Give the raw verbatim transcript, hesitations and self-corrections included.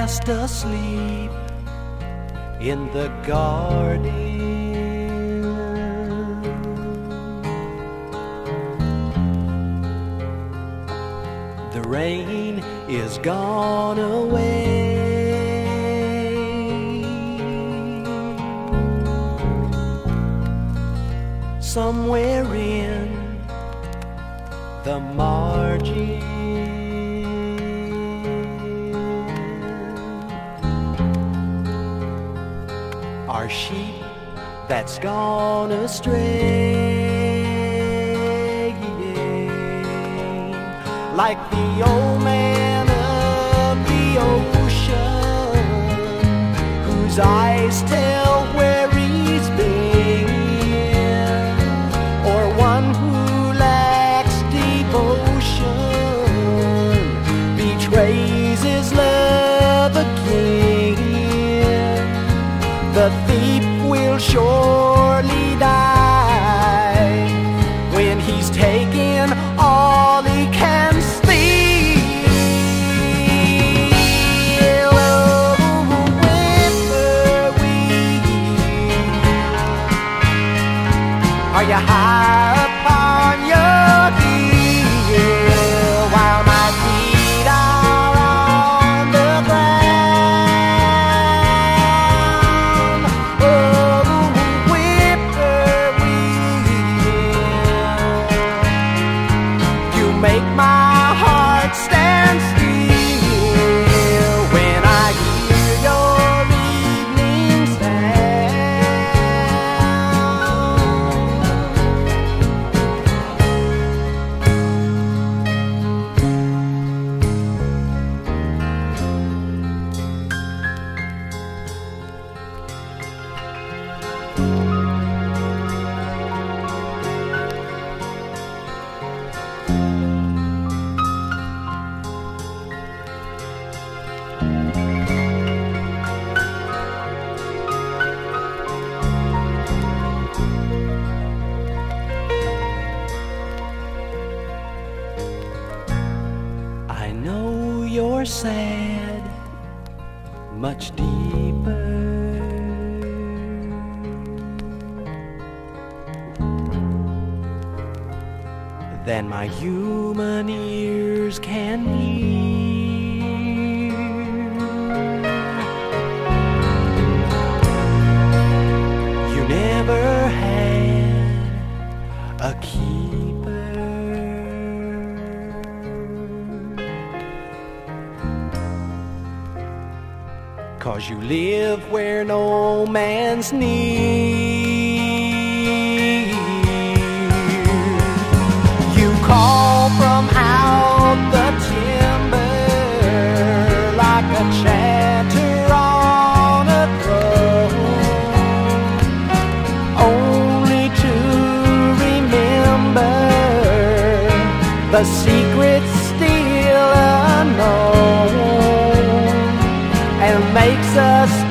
fast asleep in the garden. The rain is gone away. Somewhere in the margin, are sheep that's gone astray, like the old man of the ocean, whose eyes tell where he's been, or one who lacks devotion, betrays his love again. The thief will surely die when he's taken all he can steal. Oh, whippoorwill, are you high upon your heel while my feet are on the ground? Oh, whippoorwill, you make my heart stand still when I hear your evening I know you're sad, much deeper than my human ears can hear. You never had a keeper, 'cause you live where no man's near. You call from out the timber like a chanter on a throne, only to remember the secrets still unknown, and makes us